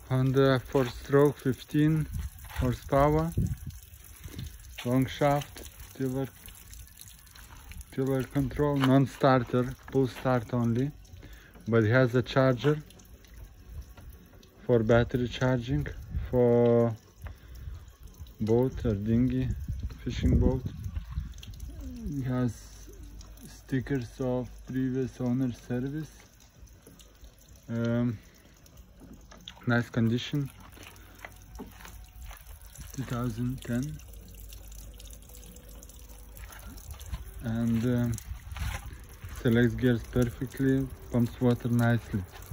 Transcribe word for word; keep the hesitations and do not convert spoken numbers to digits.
Honda four stroke, fifteen horsepower, long shaft, tiller, tiller control, non-starter, pull start only, but it has a charger for battery charging for boat or dinghy, fishing boat. It has stickers of previous owner service. Um, nice condition, two thousand ten, and um, selects gears perfectly, pumps water nicely.